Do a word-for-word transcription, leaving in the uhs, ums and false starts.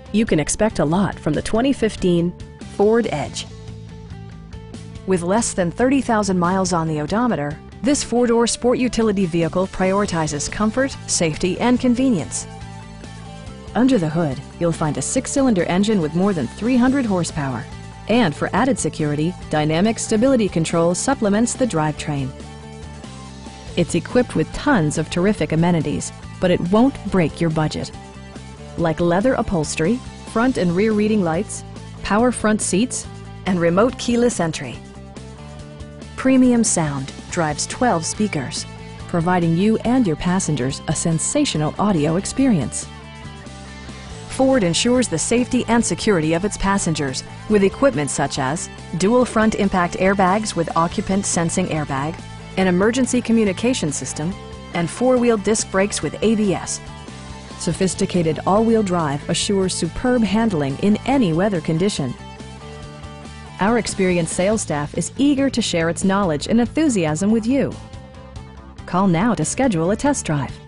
You can expect a lot from the twenty fifteen Ford Edge. With less than thirty thousand miles on the odometer, this four-door sport utility vehicle prioritizes comfort, safety, and convenience. Under the hood, you'll find a six-cylinder engine with more than three hundred horsepower. And for added security, dynamic stability control supplements the drivetrain. It's equipped with tons of terrific amenities, but it won't break your budget. Like leather upholstery, front and rear reading lights, power front seats, and remote keyless entry. Premium sound drives twelve speakers, providing you and your passengers a sensational audio experience. Ford ensures the safety and security of its passengers with equipment such as dual front impact airbags with occupant sensing airbag, an emergency communication system, and four-wheel disc brakes with A B S. Sophisticated all-wheel drive assures superb handling in any weather condition. Our experienced sales staff is eager to share its knowledge and enthusiasm with you. Call now to schedule a test drive.